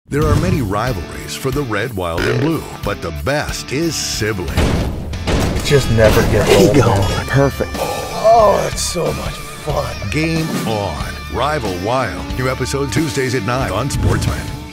There are many rivalries for the red, wild, and blue, but the best is sibling. Just never get old. There you go. Perfect. Oh, it's so much fun. Game on. Rival Wild. New episode Tuesdays at 9 on Sportsman.